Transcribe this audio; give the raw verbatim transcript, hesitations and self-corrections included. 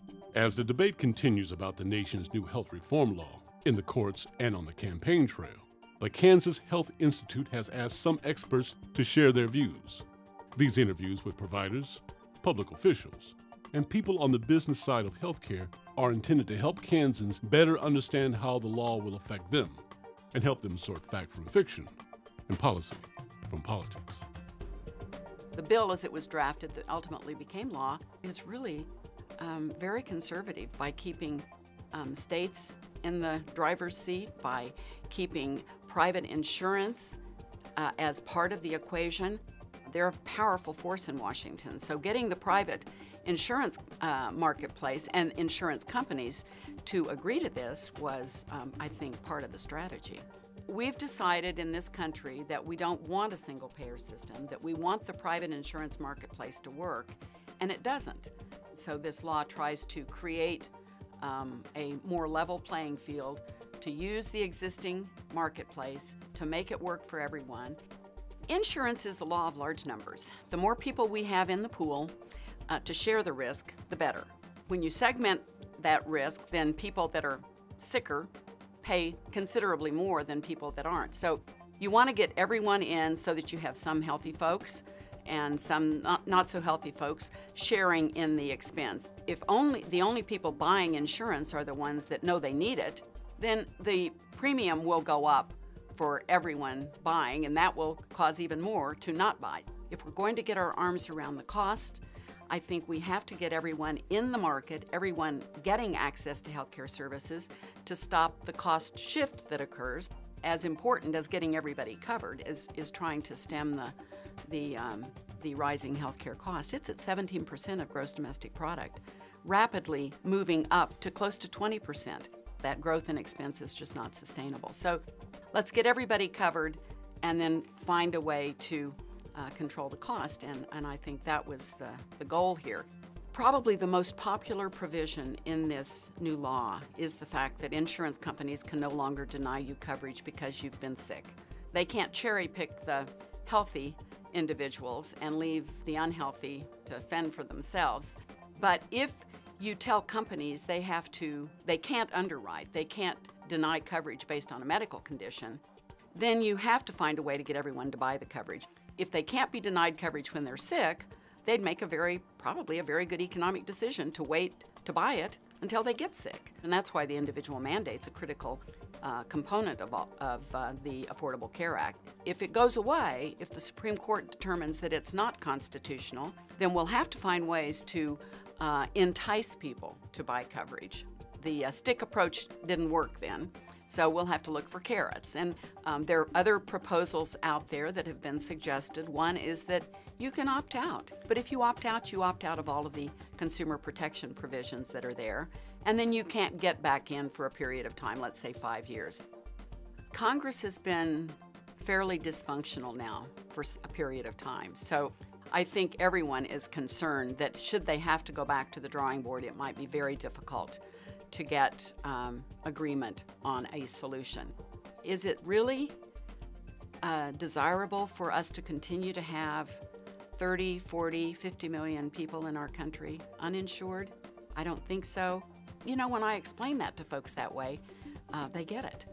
As the debate continues about the nation's new health reform law, in the courts and on the campaign trail, the Kansas Health Institute has asked some experts to share their views. These interviews with providers, public officials, and people on the business side of healthcare are intended to help Kansans better understand how the law will affect them and help them sort fact from fiction and policy from politics. The bill, as it was drafted, that ultimately became law, is really um, very conservative by keeping um, states in the driver's seat, by keeping private insurance uh, as part of the equation. They're a powerful force in Washington, so getting the private insurance uh, marketplace and insurance companies to agree to this was, um, I think, part of the strategy. We've decided in this country that we don't want a single-payer system, that we want the private insurance marketplace to work, and it doesn't. So this law tries to create um, a more level playing field, to use the existing marketplace, to make it work for everyone. Insurance is the law of large numbers. The more people we have in the pool uh, to share the risk, the better. When you segment that risk, then people that are sicker pay considerably more than people that aren't. So you want to get everyone in so that you have some healthy folks and some not, not so healthy folks sharing in the expense. If only the only people buying insurance are the ones that know they need it, then the premium will go up for everyone buying, and that will cause even more to not buy. If we're going to get our arms around the cost, I think we have to get everyone in the market, everyone getting access to healthcare services, to stop the cost shift that occurs. As important as getting everybody covered is, is trying to stem the, the, um, the rising healthcare cost. It's at seventeen percent of gross domestic product, rapidly moving up to close to twenty percent. That growth in expense is just not sustainable. So let's get everybody covered and then find a way to uh, control the cost, and, and I think that was the, the goal here. Probably the most popular provision in this new law is the fact that insurance companies can no longer deny you coverage because you've been sick. They can't cherry pick the healthy individuals and leave the unhealthy to fend for themselves. But if you tell companies they have to, they can't underwrite, they can't deny coverage based on a medical condition, then you have to find a way to get everyone to buy the coverage. If they can't be denied coverage when they're sick, they'd make a very, probably a very good economic decision to wait to buy it until they get sick. And that's why the individual mandate's a critical uh, component of, all, of uh, the Affordable Care Act. If it goes away, if the Supreme Court determines that it's not constitutional, then we'll have to find ways to uh, entice people to buy coverage. The uh, stick approach didn't work then, so we'll have to look for carrots. And um, there are other proposals out there that have been suggested. One is that you can opt out, but if you opt out, you opt out of all of the consumer protection provisions that are there, and then you can't get back in for a period of time, let's say five years. Congress has been fairly dysfunctional now for a period of time, so I think everyone is concerned that should they have to go back to the drawing board, it might be very difficult to get um, agreement on a solution. Is it really uh, desirable for us to continue to have thirty, forty, fifty million people in our country uninsured? I don't think so. You know, when I explain that to folks that way, uh, they get it.